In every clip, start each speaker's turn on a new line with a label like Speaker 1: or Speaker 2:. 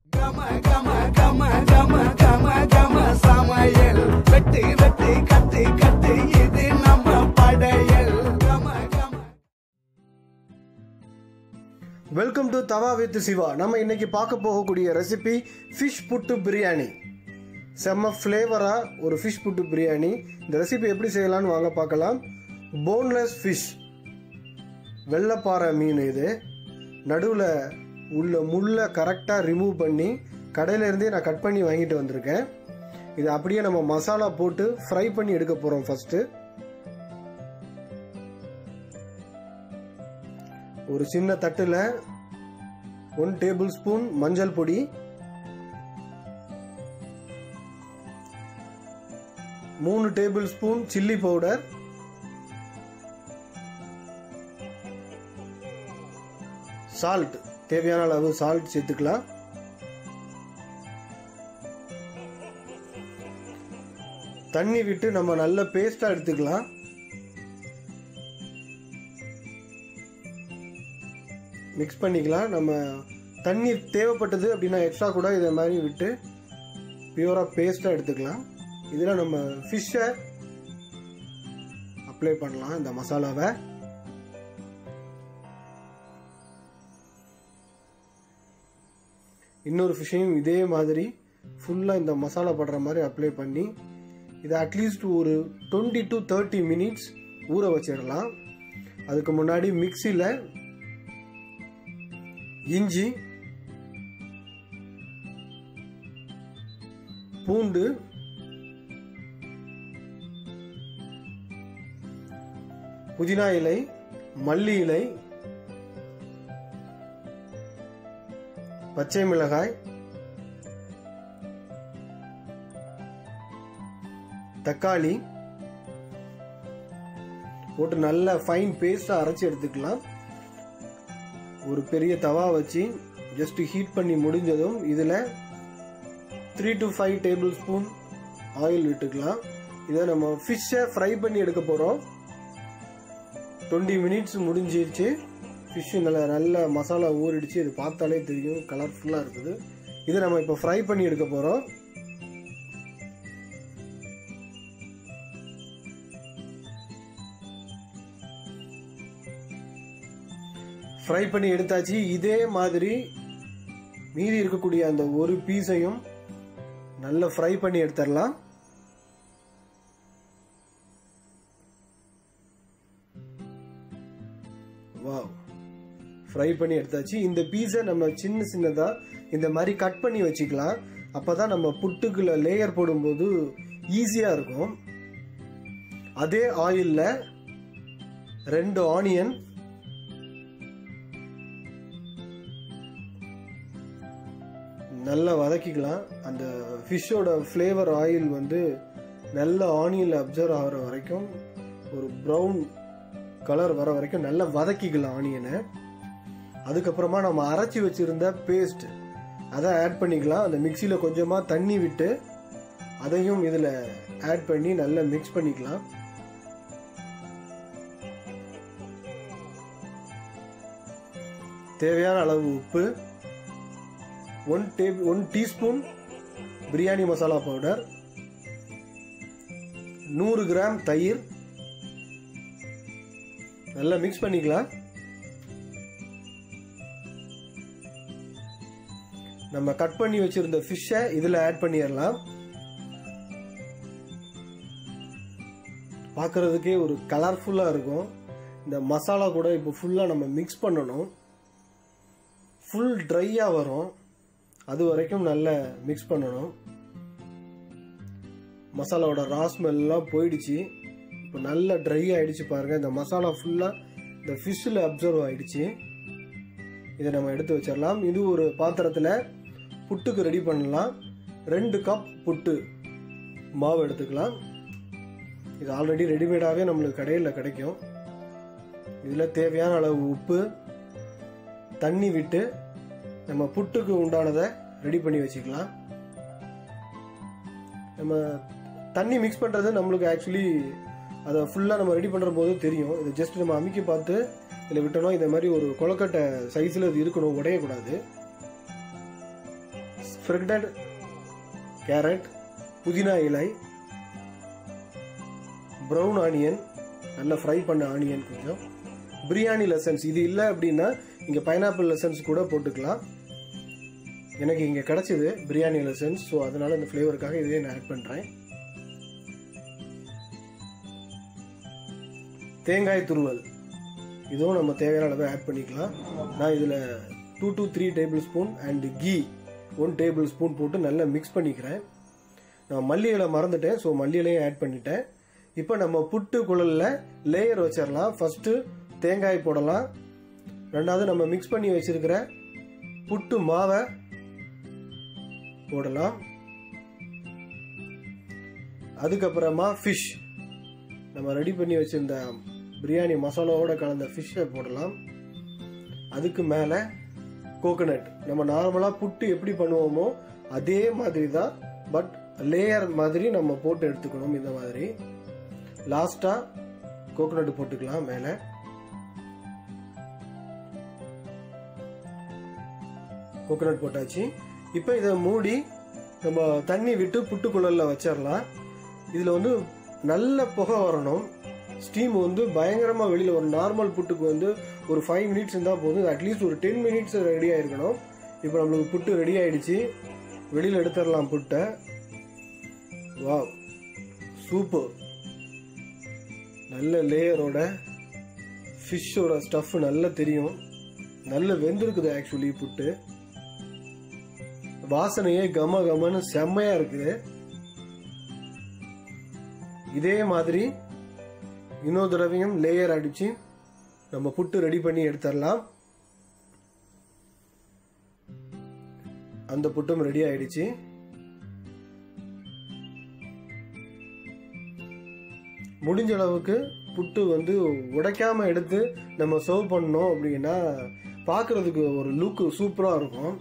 Speaker 1: Welcome to Tawa with Siva. நம்ம இன்னைக்கு பார்க்க போகக்கூடிய ரெசிபி ஃபிஷ் புட்டு பிரியாணி. செம்ம ஃப்ளேவராக ஒரு ஃபிஷ் புட்டு பிரியாணி. இந்த ரெசிபி எப்படி செய்யலான்னு வாங்க பார்க்கலாம். போன்லெஸ் ஃபிஷ், வெள்ளைப்பாறை மீன். இது நடுவில் உள்ள முள்ளை கரெக்டாக ரிமூவ் பண்ணி கடையிலேருந்தே நான் கட் பண்ணி வாங்கிட்டு வந்திருக்கேன். இது அப்படியே நம்ம மசாலா போட்டு ஃப்ரை பண்ணி எடுக்க போகிறோம். ஃபஸ்ட்டு ஒரு சின்ன தட்டில் 1 டேபிள் ஸ்பூன் மஞ்சள் பொடி, 3 tablespoon chilli powder, salt, தேவையான அளவு சால்ட் சேர்த்துக்கலாம். தண்ணி விட்டு நம்ம நல்ல பேஸ்டா எடுத்துக்கலாம். மிக்ஸ் பண்ணிக்கலாம். நம்ம தண்ணி தேவைப்பட்டது அப்படின்னா எக்ஸ்ட்ரா கூட இதை மாதிரி விட்டு பியூராக பேஸ்ட்டாக எடுத்துக்கலாம். இதில் நம்ம ஃபிஷ்ஷை அப்ளை பண்ணலாம். இந்த மசாலாவை இன்னொரு ஃபிஷ்ஷையும் இதே மாதிரி ஃபுல்லாக இந்த மசாலா படுற மாதிரி அப்ளை பண்ணி இதை அட்லீஸ்ட் ஒரு 20 to 30 மினிட்ஸ் ஊற வச்சிடலாம். அதுக்கு முன்னாடி மிக்சியில் இஞ்சி, பூண்டு, புதினா இலை, மல்லி இலை, பச்சை மிளகாய், தக்காளி போட்டு நல்ல ஃபைன் பேஸ்டா அரைச்சி எடுத்துக்கலாம். ஒரு பெரிய தவா வச்சு ஜஸ்ட் ஹீட் பண்ணி முடிஞ்சதும் இதில் 3 to 5 டேபிள் ஸ்பூன் ஆயில் விட்டுக்கலாம். இதை நம்ம ஃபிஷ்ஷை ஃப்ரை பண்ணி எடுக்க போகிறோம். 20 மினிட்ஸ் முடிஞ்சிருச்சு. ஃபிஷ்ஷு நல்ல மசாலா ஊறிடுச்சு. இது பார்த்தாலே தெரியும், கலர்ஃபுல்லாக இருக்குது. இதை நம்ம இப்போ ஃப்ரை பண்ணி எடுக்க போகிறோம். ஃப்ரை பண்ணி எடுத்தாச்சு. இதே மாதிரி மீதி இருக்கக்கூடிய அந்த ஒரு பீஸையும் நல்லா ஃப்ரை பண்ணி எடுத்துடலாம். வாவ், ஃப்ரை பண்ணி எடுத்தாச்சு. இந்த பீஸை நம்ம சின்னதா இந்த மாதிரி கட் பண்ணி வச்சுக்கலாம். அப்பதான் நம்ம புட்டுக்குள்ள லேயர் போடும்போது ஈஸியா இருக்கும். அதே ஆயில்ல 2 ஆனியன், நல்லா வதக்கிக்கலாம். அந்த ஃபிஷ்ஷோட ஃப்ளேவர் ஆயில் வந்து நல்ல ஆனியனில் அப்சர்வ் ஆகிற வரைக்கும், ஒரு ப்ரௌன் கலர் வர வரைக்கும் நல்லா வதக்கிக்கலாம் ஆனியனை. அதுக்கப்புறமா நம்ம அரைச்சி வச்சிருந்த பேஸ்ட் அதை ஆட் பண்ணிக்கலாம். அந்த மிக்சியில் கொஞ்சமாக தண்ணி விட்டு அதையும் இதில் ஆட் பண்ணி நல்லா மிக்ஸ் பண்ணிக்கலாம். தேவையான அளவு உப்பு, 1 teaspoon biryani masala powder, 100 gram தயிர், நல்லா மிக்ஸ் பண்ணிக்கலாம். நம்ம கட் பண்ணி வச்சிருந்த ஃபிஷ்ஷை இதில் ஆட் பண்ணிடலாம். பார்க்கறதுக்கே ஒரு கலர்ஃபுல்லாக இருக்கும். இந்த மசாலா கூட இப்போ ஃபுல்லாக நம்ம மிக்ஸ் பண்ணணும். ஃபுல் ட்ரையாக வரும், அது வரைக்கும் நல்லா மிக்ஸ் பண்ணணும். மசாலாவோட ரா ஸ்மெல்லாம் போயிடுச்சு. இப்போ நல்லா ட்ரை ஆகிடுச்சு பாருங்கள். இந்த மசாலா ஃபுல்லாக இந்த ஃபிஷ்ஷில் அப்சர்வ் ஆகிடுச்சு. இதை நம்ம எடுத்து வச்சிடலாம். இது ஒரு பாத்திரத்தில் புட்டுக்கு ரெடி பண்ணலாம். 2 கப் புட்டு மாவு எடுத்துக்கலாம். இது ஆல்ரெடி ரெடிமேடாகவே நம்மளுக்கு கடையில் கிடைக்கும். இதில் தேவையான அளவு உப்பு, தண்ணி விட்டு நம்ம புட்டுக்கு உண்டானதை ரெடி பண்ணி வச்சுக்கலாம். நம்ம தண்ணி மிக்ஸ் பண்ணுறது நம்மளுக்கு ஆக்சுவலி அதை ஃபுல்லாக நம்ம ரெடி பண்ணுற போது தெரியும். இதை ஜஸ்ட் நம்ம அமுக்கி பார்த்து இதில் விட்டோம்னா இந்த மாதிரி ஒரு கொலக்கட்டை சைஸில் இது இருக்கணும், உடையக்கூடாது. ஸ்ப்ரெட்டட் கேரட், புதினா இலை, ப்ரௌன் ஆனியன், நல்லா ஃப்ரை பண்ண ஆனியன், கொஞ்சம் பிரியாணி லெசன்ஸ். இது இல்லை அப்படின்னா இங்கே பைனாப்பிள் லெசன்ஸ் கூட போட்டுக்கலாம். எனக்கு இங்கே கிடைச்சது பிரியாணி லெசன்ஸ், ஸோ அதனால இந்த ஃப்ளேவருக்காக இதே நான் ஆட் பண்ணுறேன். தேங்காய் துருவல், இதுவும் நம்ம தேவையான அளவு ஆட் பண்ணிக்கலாம். நான் இதில் 2 to 3 tablespoon and ghee 1 tablespoon போட்டு நல்லா மிக்ஸ் பண்ணிக்கிறேன். நான் மல்லி இலை மறந்துட்டேன், ஸோ மல்லி இலையும் ஆட் பண்ணிட்டேன். இப்போ நம்ம புட்டு குழலில் லேயர் வச்சிடலாம். ஃபர்ஸ்ட்டு தேங்காய் போடலாம். ரெண்டாவது நம்ம மிக்ஸ் பண்ணி வச்சிருக்கிற புட்டு மாவை போடலாம். அதுக்கப்புறமா ஃபிஷ், நம்ம ரெடி பண்ணி வச்சிருந்த பிரியாணி மசாலாவோட கலந்த ஃபிஷ்ஷை போடலாம். அதுக்கு மேலே கோகோனட், நம்ம நார்மலாக புட்டு எப்படி பண்ணுவோமோ அதே மாதிரி தான், பட் லேயர் மாதிரி நம்ம போட்டு எடுத்துக்கணும். இந்த மாதிரி லாஸ்ட்டாக கோகோனட் போட்டுக்கலாம் மேலே. கோகோனட் போட்டாச்சு. இப்போ இதை மூடி நம்ம தண்ணி விட்டு புட்டு குழலில் வச்சிடலாம். இதில் வந்து நல்ல புகை வரணும். ஸ்டீம் வந்து பயங்கரமாக வெளியில் வரும். நார்மல் புட்டுக்கு வந்து ஒரு 5 மினிட்ஸ் இருந்தால் போதும். அட்லீஸ்ட் ஒரு 10 மினிட்ஸ் ரெடி ஆகிருக்கணும். இப்போ நம்மளுக்கு புட்டு ரெடி ஆகிடுச்சு. வெளியில் எடுத்துடலாம் புட்டை. Wow, super. நல்ல லேயரோட ஃபிஷ்ஷோட ஸ்டஃப் நல்லா தெரியும். நல்ல வெந்திருக்குது ஆக்சுவலி புட்டு. வாசனையே கம கமன்னு செம்மையாக இருக்குது. இதே மாதிரி இன்னொரு தடவையும் லேயர் அடிச்சு நம்ம புட்டு ரெடி பண்ணி எடுத்துடலாம். அந்த புட்டும் ரெடி ஆயிடுச்சு. முடிஞ்ச அளவுக்கு புட்டு வந்து உடைக்காம எடுத்து நம்ம சர்வ் பண்ணோம் அப்படின்னா பார்க்கறதுக்கு ஒரு லுக் சூப்பரா இருக்கும்.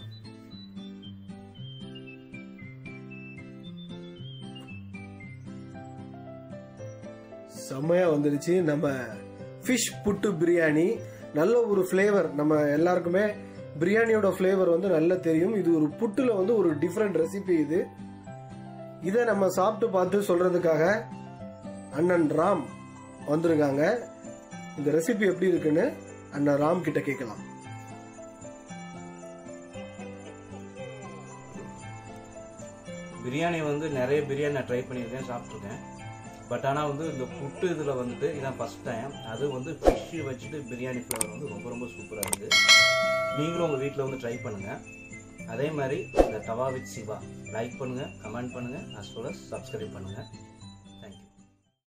Speaker 1: செம்மையா வந்துடுச்சு நம்ம ஃபிஷ் புட்டு பிரியாணி. நல்ல ஒரு ஃப்ளேவர், நம்ம எல்லாருக்குமே பிரியாணியோட ஃப்ளேவர் வந்து நல்லா தெரியும். இது ஒரு புட்டுல வந்து ஒரு டிஃப்ரெண்ட் ரெசிபி. இதை நம்ம சாப்பிட்டு பார்த்து சொல்றதுக்காக அண்ணன் ராம் வந்திருக்காங்க. இந்த ரெசிபி எப்படி இருக்குன்னு அண்ணன் ராம் கிட்ட கேட்கலாம்.
Speaker 2: பிரியாணி வந்து நிறைய பிரியாணி நான் ட்ரை பண்ணியிருக்கேன், சாப்பிட்ருக்கேன். பட் ஆனால் வந்து இந்த புட்டு இதில் வந்துட்டு இதான் ஃபஸ்ட் டைம். அது வந்து ஃபிஷ்ஷு வச்சுட்டு பிரியாணி ஃப்ளேவர் வந்து ரொம்ப ரொம்ப சூப்பராக இருக்குது. நீங்களும் உங்கள் வீட்டில் வந்து ட்ரை பண்ணுங்கள். அதே மாதிரி இந்த தவா வித் சிவா லைக் பண்ணுங்கள், கமெண்ட் பண்ணுங்கள், as well as சப்ஸ்கிரைப் பண்ணுங்கள்.